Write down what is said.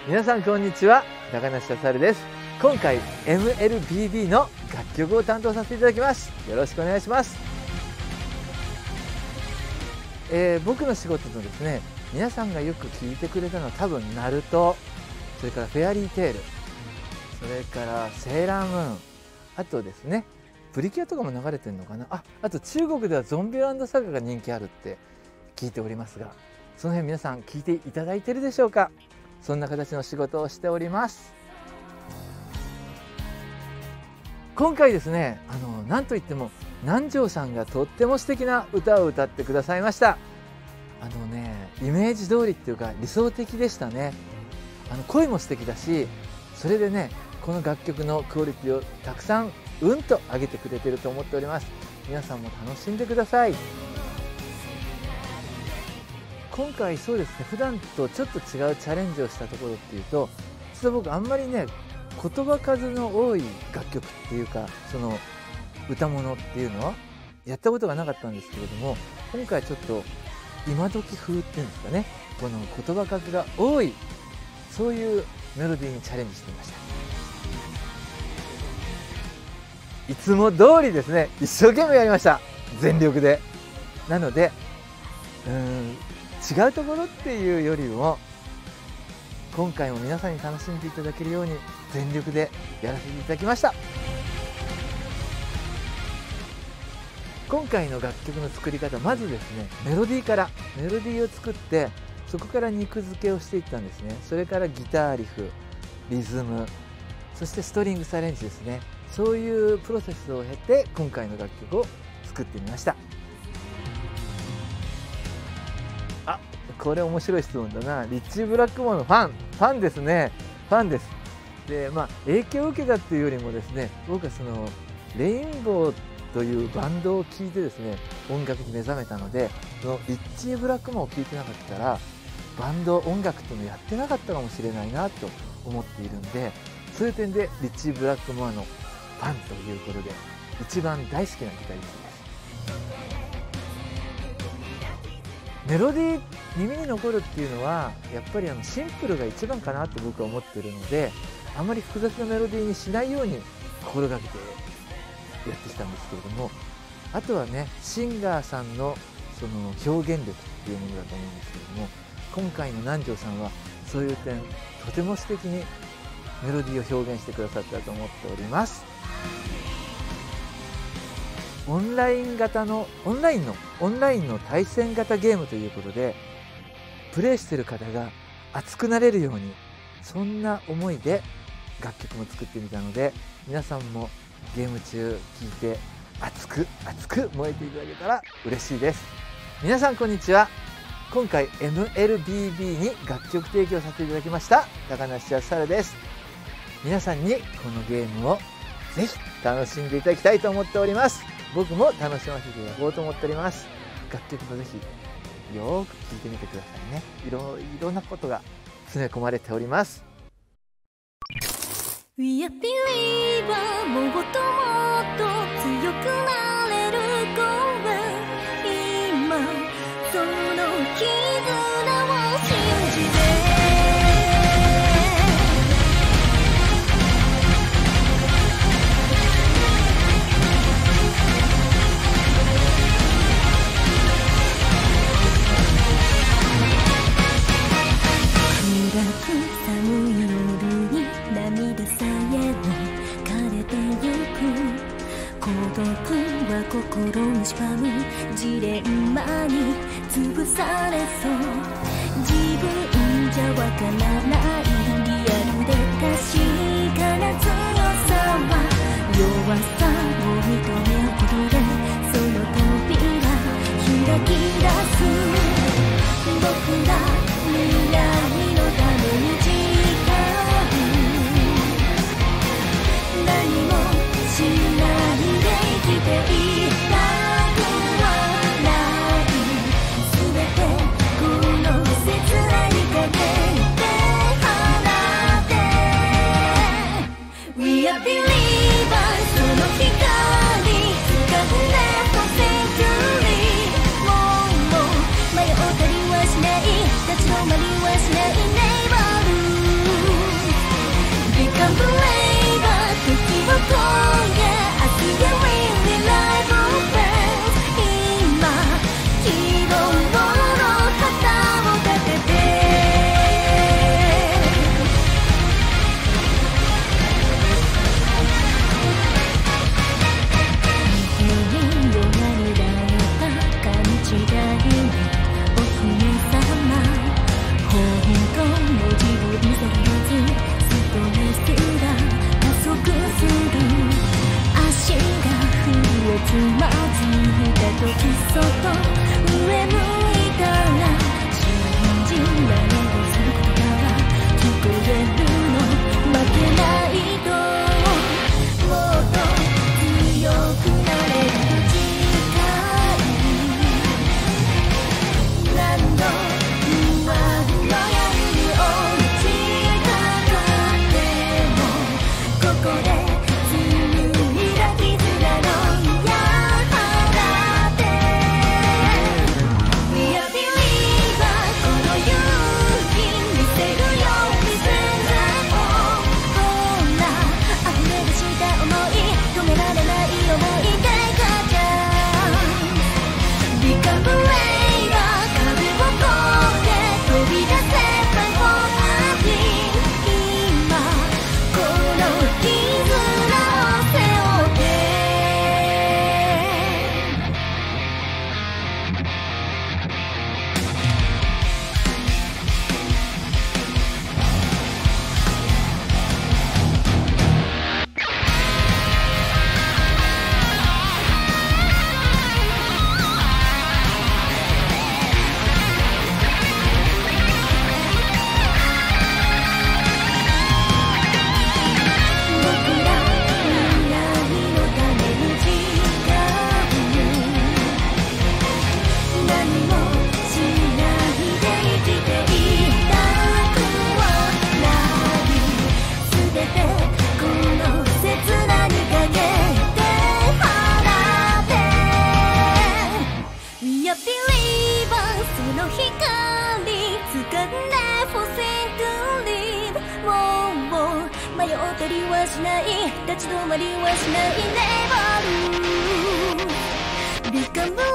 皆さんこんにちは、高梨沙織です。今回 MLBB の楽曲を担当させていただきます。よろしくお願いします。僕の仕事のですね、皆さんがよく聞いてくれたのは多分ナルト、それからフェアリーテール、それからセーラームーン、あとですねプリキュアとかも流れてるのかな、あと中国ではゾンビランドサガが人気あるって聞いておりますが、その辺皆さん聞いていただいているでしょうか。そんな形の仕事をしております。今回ですね、なんといっても南條さんがとっても素敵な歌を歌ってくださいました。イメージ通りっていうか理想的でしたね。声も素敵だし、それでねこの楽曲のクオリティをたくさんと上げてくれてると思っております。皆さんも楽しんでください。今回そうですね、普段とちょっと違うチャレンジをしたところっていうと、実は僕あんまりね言葉数の多い楽曲っていうか、その歌物っていうのはやったことがなかったんですけれども、今回ちょっと今時風っていうんですかね、この言葉数が多いそういうメロディーにチャレンジしてみました。いつも通りですね、一生懸命やりました、全力で。なので違うところっていうよりも、今回も皆さんに楽しんでいただけるように全力でやらせていただきました。今回の楽曲の作り方、まずですねメロディーを作って、そこから肉付けをしていったんですね。それからギターリフ、リズム、そしてストリングスアレンジですね。そういうプロセスを経て今回の楽曲を作ってみました。これ面白い質問だな。リッチー・ブラックモアのファンですね。ファンです。で影響を受けたっていうよりもですね、僕はそのレインボーというバンドを聴いてですね音楽に目覚めたので、そのリッチー・ブラックモアを聴いてなかったらバンド音楽っていうのをやってなかったかもしれないなと思っているんで、そういう点でリッチー・ブラックモアのファンということで一番大好きなギタリストです。メロディー耳に残るっていうのはやっぱりシンプルが一番かなと僕は思っているので、あまり複雑なメロディーにしないように心がけてやってきたんですけれども、あとはねシンガーさんのその表現力っていうものだと思うんですけれども、今回の南條さんはそういう点とても素敵にメロディーを表現してくださったと思っております。オンラインの対戦型ゲームということで、プレイしている方が熱くなれるように、そんな思いで楽曲も作ってみたので、皆さんもゲーム中聴いて熱く燃えていただけたら嬉しいです。皆さんこんにちは。今回 MLBB に楽曲提供させていただきました高梨沙織です。皆さんにこのゲームをぜひ楽しんでいただきたいと思っております。僕も楽しませていただこうと思っております。楽曲もぜひよーく聴いてみてくださいね。いろんなことが詰め込まれております。 We are believer もっともっと強くなれるから今その絆を信じて心にしばむジレンマに潰されそう、自分じゃわからないリアルで確かな強さは弱さを認めることで、その扉開き出す。僕ら未来のために誓う、何もしないで生きていいWe are believers その光使うずいた時そっと上向いたら信じられる言葉は聞こえるの負けないともっと強くなれると誓い何度不安の闇を打ちかかってもここで迷ったりはしない立ち止まりはしない Never lose Become